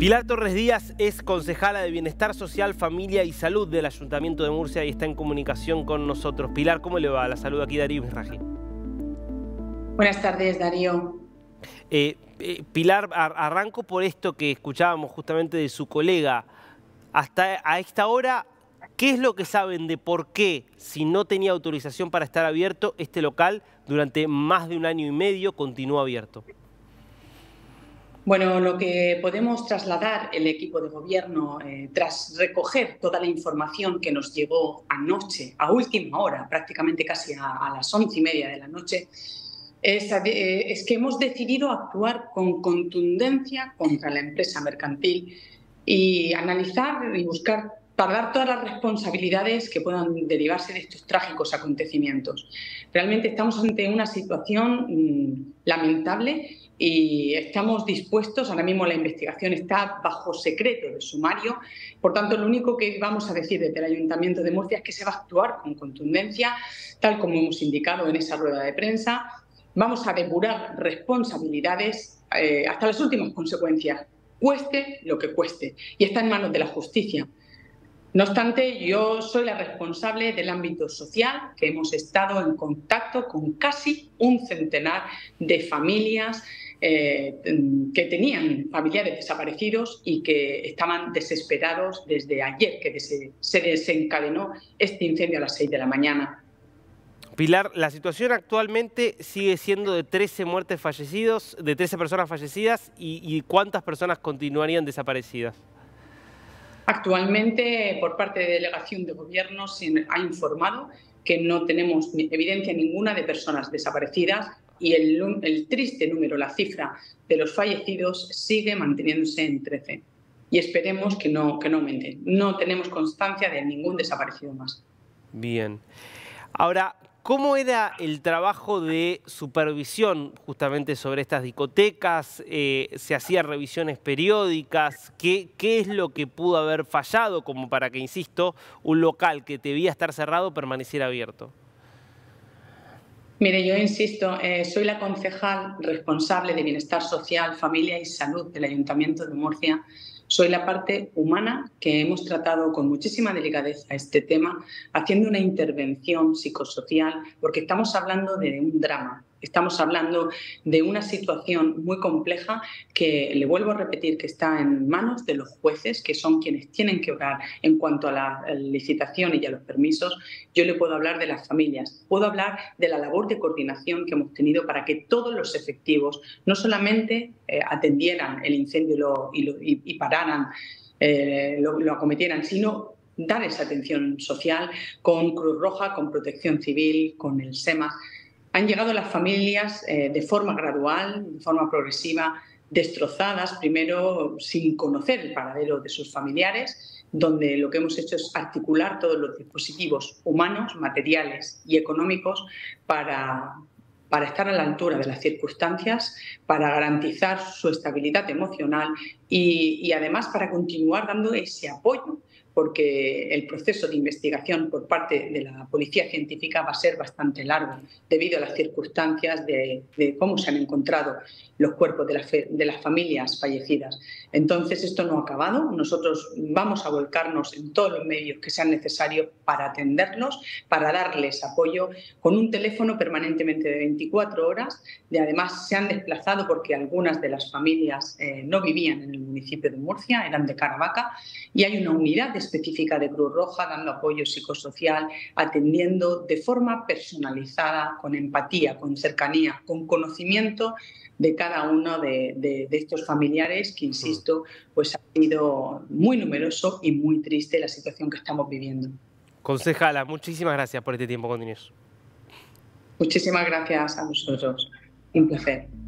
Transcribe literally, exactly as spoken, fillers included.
Pilar Torres Díaz es concejala de Bienestar Social, Familia y Salud del Ayuntamiento de Murcia y está en comunicación con nosotros. Pilar, ¿cómo le va? La saluda aquí Darío Misraji. Buenas tardes, Darío. Eh, eh, Pilar, arranco por esto que escuchábamos justamente de su colega. Hasta a esta hora, ¿qué es lo que saben de por qué, si no tenía autorización para estar abierto, este local durante más de un año y medio continúa abierto? Bueno, lo que podemos trasladar el equipo de gobierno eh, tras recoger toda la información que nos llegó anoche, a última hora, prácticamente casi a, a las once y media de la noche, es, eh, es que hemos decidido actuar con contundencia contra la empresa mercantil y analizar y buscar pagar todas las responsabilidades que puedan derivarse de estos trágicos acontecimientos. Realmente estamos ante una situación mmm, lamentable y estamos dispuestos, ahora mismo la investigación está bajo secreto de sumario, por tanto lo único que vamos a decir desde el Ayuntamiento de Murcia es que se va a actuar con contundencia, tal como hemos indicado en esa rueda de prensa. Vamos a depurar responsabilidades eh, hasta las últimas consecuencias, cueste lo que cueste, y está en manos de la justicia. No obstante, yo soy la responsable del ámbito social, que hemos estado en contacto con casi un centenar de familias eh, que tenían familiares desaparecidos y que estaban desesperados desde ayer que se desencadenó este incendio a las seis de la mañana. Pilar, la situación actualmente sigue siendo de trece muertes fallecidos, de trece personas fallecidas y, y ¿cuántas personas continuarían desaparecidas? Actualmente, por parte de Delegación de Gobierno, se ha informado que no tenemos evidencia ninguna de personas desaparecidas y el, el triste número, la cifra de los fallecidos sigue manteniéndose en trece. Y esperemos que no, que no aumente. No tenemos constancia de ningún desaparecido más. Bien. Ahora, ¿cómo era el trabajo de supervisión justamente sobre estas discotecas? Eh, ¿Se hacían revisiones periódicas? ¿Qué, ¿Qué es lo que pudo haber fallado como para que, insisto, un local que debía estar cerrado permaneciera abierto? Mire, yo insisto, eh, soy la concejal responsable de Bienestar Social, Familia y Salud del Ayuntamiento de Murcia. Soy la parte humana que hemos tratado con muchísima delicadeza este tema, haciendo una intervención psicosocial, porque estamos hablando de un drama. Estamos hablando de una situación muy compleja que, le vuelvo a repetir, que está en manos de los jueces, que son quienes tienen que obrar en cuanto a la licitación y a los permisos. Yo le puedo hablar de las familias, puedo hablar de la labor de coordinación que hemos tenido para que todos los efectivos no solamente eh, atendieran el incendio y, lo, y, lo, y, y pararan, eh, lo, lo acometieran, sino dar esa atención social con Cruz Roja, con Protección Civil, con el SEMA. Han llegado las familias eh, de forma gradual, de forma progresiva, destrozadas, primero sin conocer el paradero de sus familiares, donde lo que hemos hecho es articular todos los dispositivos humanos, materiales y económicos para, para estar a la altura de las circunstancias, para garantizar su estabilidad emocional y, y además para continuar dando ese apoyo, porque el proceso de investigación por parte de la Policía Científica va a ser bastante largo debido a las circunstancias de, de cómo se han encontrado los cuerpos de, la fe, de las familias fallecidas. Entonces, esto no ha acabado. Nosotros vamos a volcarnos en todos los medios que sean necesarios para atenderlos, para darles apoyo, con un teléfono permanentemente de veinticuatro horas. De, además, se han desplazado porque algunas de las familias eh, no vivían en el municipio de Murcia, eran de Caravaca, y hay una unidad específica de Cruz Roja dando apoyo psicosocial, atendiendo de forma personalizada, con empatía, con cercanía, con conocimiento de cada uno de, de, de estos familiares que, insisto, pues ha sido muy numeroso y muy triste la situación que estamos viviendo. Concejala, muchísimas gracias por este tiempo con Inés. Muchísimas gracias a vosotros. Un placer.